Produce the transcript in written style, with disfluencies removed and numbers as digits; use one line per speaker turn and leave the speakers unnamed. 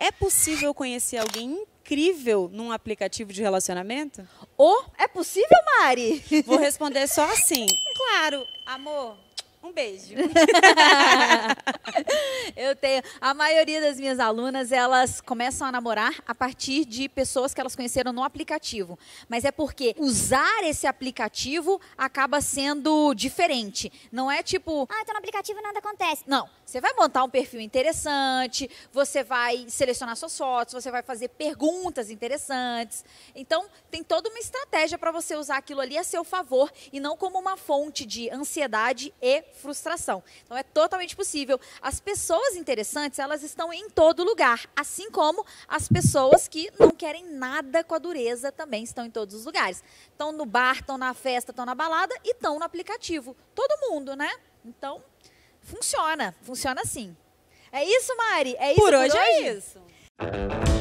É possível conhecer alguém incrível num aplicativo de relacionamento?
É possível, Mari?
Vou responder só assim. Claro, amor. Um beijo.
Eu tenho. A maioria das minhas alunas, elas começam a namorar a partir de pessoas que elas conheceram no aplicativo. Mas é porque usar esse aplicativo acaba sendo diferente. Não é tipo,
Tô no aplicativo e nada acontece.
não, você vai montar um perfil interessante, você vai selecionar suas fotos, você vai fazer perguntas interessantes. Então, tem toda uma estratégia para você usar aquilo ali a seu favor e não como uma fonte de ansiedade e frustração. Então, é totalmente possível. As pessoas interessantes, elas estão em todo lugar, assim como as pessoas que não querem nada com a dureza também estão em todos os lugares. Estão no bar, estão na festa, estão na balada e estão no aplicativo. Todo mundo, né? Então, funciona sim. É isso, Mari? É isso
Por hoje é isso.